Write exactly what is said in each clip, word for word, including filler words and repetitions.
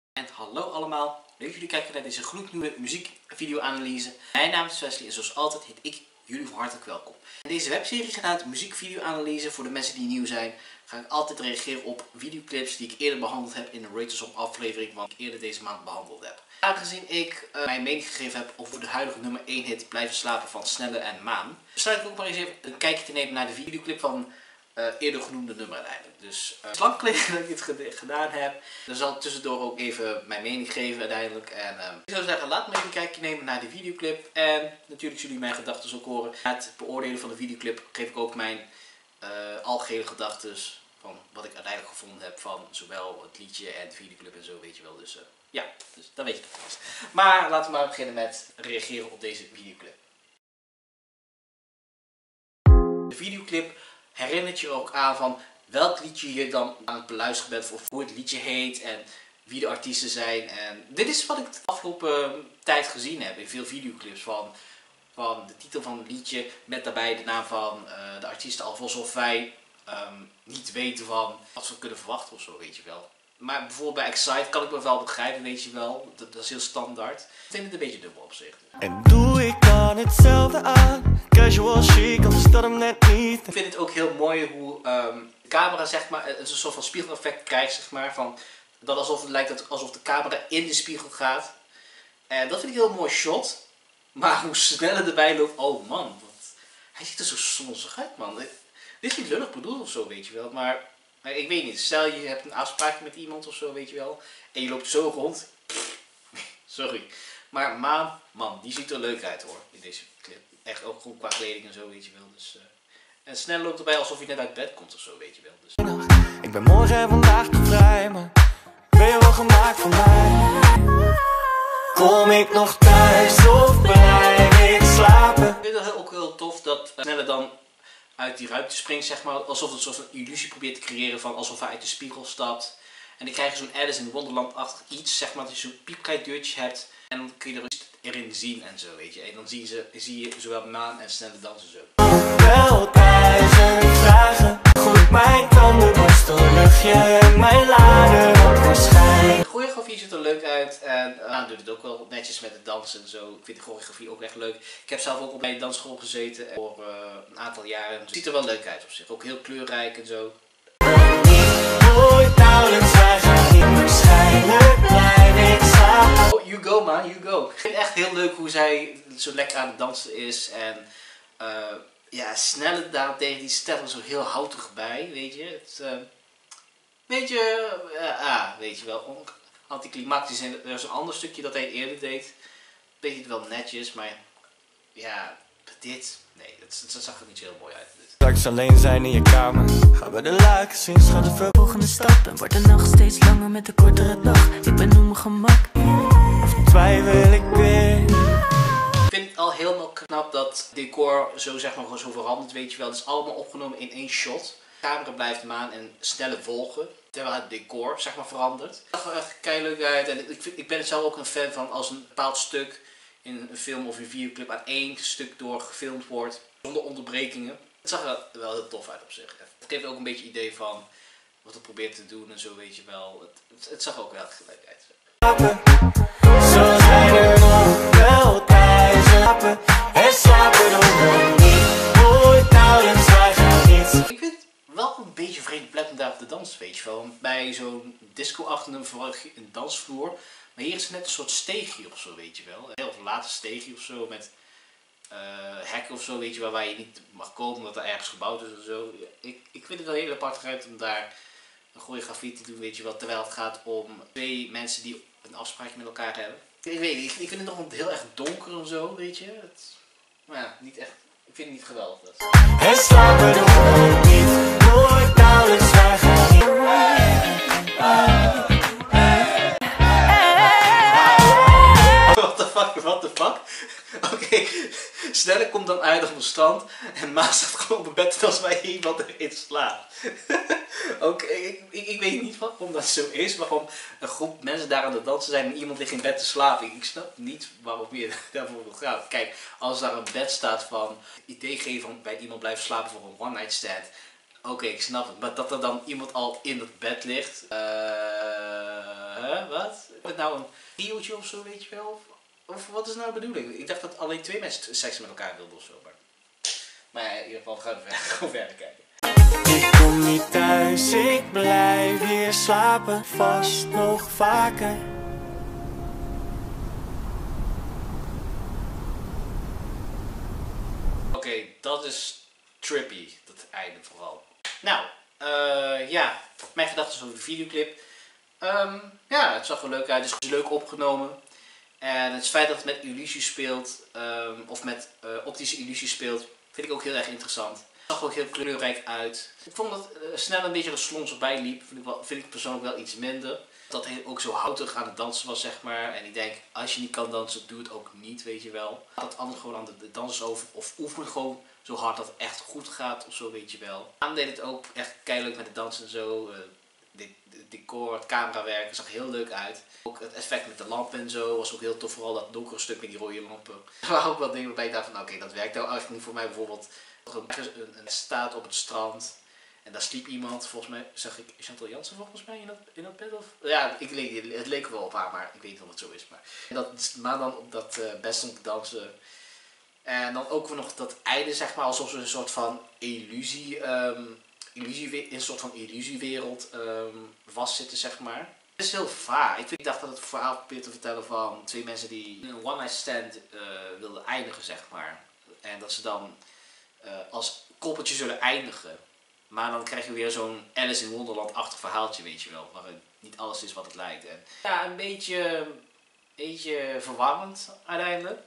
En hallo allemaal, leuk dat jullie kijken naar deze gloednieuwe muziekvideo-analyse. Mijn naam is Wesley en zoals altijd heet ik jullie van hartelijk welkom. In deze webserie genaamd muziekvideo-analyse, voor de mensen die nieuw zijn, ga ik altijd reageren op videoclips die ik eerder behandeld heb in een Rated aflevering, wat ik eerder deze maand behandeld heb. Aangezien ik uh, mijn mening gegeven heb over de huidige nummer één hit Blijven slapen van Snelle en Maan, besluit ik ook maar eens even een kijkje te nemen naar de videoclip van Uh, eerder genoemde nummer uiteindelijk. Dus uh, het is lang geleden dat ik dit gedaan heb. Dan zal ik tussendoor ook even mijn mening geven uiteindelijk. En uh, ik zou zeggen, laat me even een kijkje nemen naar de videoclip. En natuurlijk zullen jullie mijn gedachten ook horen. Na het beoordelen van de videoclip geef ik ook mijn uh, algehele gedachten van wat ik uiteindelijk gevonden heb van zowel het liedje en de videoclip en zo, weet je wel. Dus uh, ja, dus dan weet je het vast. Maar laten we maar beginnen met reageren op deze videoclip. De videoclip herinnert je ook aan van welk liedje je dan aan het beluisteren bent, of hoe het liedje heet en wie de artiesten zijn. En dit is wat ik de afgelopen tijd gezien heb in veel videoclips van, van de titel van het liedje met daarbij de naam van uh, de artiesten, alsof wij um, niet weten van wat we kunnen verwachten of zo, weet je wel. Maar bijvoorbeeld bij Excite kan ik me wel begrijpen, weet je wel. Dat, dat is heel standaard. Ik vind het een beetje dubbel op zich. En doe ik dan hetzelfde aan? Casual chic, anders dat hem net niet. Ik vind het ook heel mooi hoe um, de camera zeg maar een soort van spiegeleffect krijgt, zeg maar. Van, dat alsof het lijkt alsof de camera in de spiegel gaat. En dat vind ik een heel mooi shot. Maar hoe sneller erbij loopt, oh man. Wat, hij ziet er zo slonzig uit, man. Dit is niet lullig bedoeld of zo, weet je wel. Maar, maar ik weet niet, stel je hebt een afspraakje met iemand of zo, weet je wel. En je loopt zo rond. Sorry. Maar Maan, man, die ziet er leuk uit hoor, in deze clip. Echt ook goed qua kleding en zo, weet je wel. Dus, uh, en snel loopt erbij alsof je net uit bed komt of zo, weet je wel. Dus. Ik ben morgen en vandaag te vrij, maar ben je wel gemaakt voor mij? Kom ik nog thuis of blijf ik slapen? Ik vind het ook heel tof dat uh, Snelle dan uit die ruimte springt, zeg maar. Alsof het een soort van illusie probeert te creëren van alsof hij uit de spiegel stapt. En dan krijg je zo'n Alice in Wonderland-achtig iets, zeg maar, dat je zo'n piepklein deurtje hebt. En dan kun je er erin zien en zo, weet je. En dan zie je, zie je zowel Maan en Snelle dansen zo. Wel duizend vragen. Goed, mijn tandenborstel, luchtje in mijn lader wordt waarschijnlijk. De choreografie ziet er leuk uit en Maan doet het ook wel netjes met het dansen en zo. Ik vind de choreografie ook echt leuk. Ik heb zelf ook op bij de dansschool gezeten voor uh, een aantal jaren. Het ziet er wel leuk uit op zich. Ook heel kleurrijk en zo. Ooit nauwelijks, wij gaan niet waarschijnlijk blijf ik slapen. Oh, you go man, you go. Ik vind het echt heel leuk hoe zij zo lekker aan het dansen is. En uh, ja, Snelle daarentegen, die stelt er zo heel houtig bij, weet je. Het is uh, een beetje, uh, ah, weet je wel, anticlimactisch. En er is een ander stukje dat hij eerder deed. Beetje wel netjes, maar ja, dit, nee, dat, dat zag er niet zo heel mooi uit. Straks alleen zijn in je kamer. Gaan we de laken zien, schat de volgende stap. En wordt de nacht steeds langer met de kortere dag. Ik ben op mijn gemak. Of twijfel ik weer? Ik vind het al helemaal knap dat decor zo, zeg maar, zo verandert, weet je wel. Het is allemaal opgenomen in één shot. De camera blijft Maan en Snelle volgen, terwijl het decor, zeg maar, verandert. Het zag er echt keihard uit en ik, vind, ik ben zelf ook een fan van als een bepaald stuk in een film of een videoclip aan één stuk door gefilmd wordt, zonder onderbrekingen. Het zag er wel heel tof uit op zich. Het geeft ook een beetje idee van wat het probeert te doen en zo, weet je wel. Het, het, het zag ook wel gelijk uit. Zo zijn er nog wel duizend en slapen doen we niet. Ooit nauwelijks, wij gaan niet. Ik vind het wel een beetje vreemd plek om daar op te dansen, weet je wel. Want bij zo'n disco-achtige een dansvloer, maar hier is het net een soort steegje of zo, weet je wel. Een heel later steegje of zo met uh, hekken of zo, weet je wel, waar je niet mag komen omdat er ergens gebouwd is en zo. Ik, ik vind het wel heel apart eruit om daar een choreografie te doen, weet je wel, terwijl het gaat om twee mensen die een afspraakje met elkaar hebben. Ik weet niet, ik vind het nog heel erg donker en zo, weet je. Het, maar ja, niet echt, ik vind het niet geweldig. Dat. En slapen doen we niet. Nooit nauwelijks, wij gaan niet. What the fuck, what the fuck? Oké, okay. Snelle komt dan uit op het strand en Maan staat gewoon op het bed als wij iemand erin slaapt. Oké, okay, ik, ik, ik weet niet waarom dat zo is, waarom een groep mensen daar aan het dansen zijn en iemand ligt in bed te slapen. Ik, ik snap niet waarom je daarvoor wil gaan. Kijk, als daar een bed staat van idee geven van bij iemand blijven slapen voor een one night stand. Oké, okay, ik snap het, maar dat er dan iemand al in het bed ligt, uh, hè, wat? Is het nou een triootje of zo, weet je wel? Of, of wat is nou de bedoeling? Ik dacht dat alleen twee mensen seks met elkaar wilden of zo. Maar, maar ja, in ieder geval, we gaan verder, gewoon verder kijken. Ik kom niet thuis, ik blijf hier slapen, vast nog vaker. Oké, okay, dat is trippy, dat einde vooral. Nou, uh, ja, mijn gedachten over de videoclip. Um, ja, het zag er leuk uit, het is leuk opgenomen. En het feit dat het met illusie speelt, um, of met uh, optische illusie speelt, vind ik ook heel erg interessant. Het zag er ook heel kleurrijk uit. Ik vond dat uh, snel een beetje de slons erbij liep, vind ik, wel, vind ik persoonlijk wel iets minder. Dat hij ook zo houtig aan het dansen was, zeg maar. En ik denk, als je niet kan dansen, doe het ook niet, weet je wel. Laat het anders gewoon aan de, de dansers over, of oefen gewoon zo hard dat het echt goed gaat, of zo, weet je wel. Aan deed het ook echt keihard met de dansen en zo. Uh, Het decor, het camerawerk, het zag heel leuk uit. Ook het effect met de lampen en zo was ook heel tof. Vooral dat donkere stuk met die rode lampen. Er waren ook wel dingen waarbij ik dacht van oké, okay, dat werkt nou eigenlijk niet voor mij. Bijvoorbeeld een, een, een staat op het strand en daar sliep iemand. Volgens mij zag ik Chantal Jansen volgens mij in dat, in dat bed. Of? Ja, ik, het leek wel op haar, maar ik weet niet of het zo is. Maar, en dat, maar dan op dat uh, best om te dansen. En dan ook nog dat einde, zeg maar, alsof ze een soort van illusie... Um, Illusie, in een soort van illusiewereld um, vastzitten, zeg maar. Het is heel vaag. Ik, ik dacht dat het verhaal probeert te vertellen van twee mensen die een one-night stand uh, wilden eindigen, zeg maar. En dat ze dan uh, als koppeltje zullen eindigen. Maar dan krijg je weer zo'n Alice in Wonderland-achtig verhaaltje, weet je wel. Waarin niet alles is wat het lijkt. En ja, een beetje, een beetje verwarrend uiteindelijk.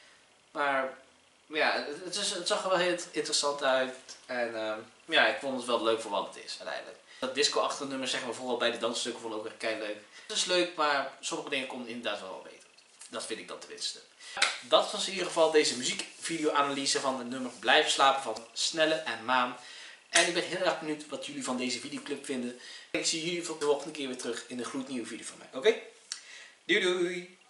Maar ja, het, is, het zag er wel heel interessant uit. En uh, ja, ik vond het wel leuk voor wat het is uiteindelijk. Dat disco-achtige nummer, zeggen we vooral bij de dansstukken, vond ik ook echt keihard leuk. Het is leuk, maar sommige dingen konden inderdaad wel beter. Dat vind ik dan tenminste. Dat was in ieder geval deze muziekvideo-analyse van het nummer Blijven Slapen van Snelle en Maan. En ik ben heel erg benieuwd wat jullie van deze videoclip vinden. Ik zie jullie de volgende keer weer terug in de gloednieuwe video van mij. Oké? Okay? Doei doei!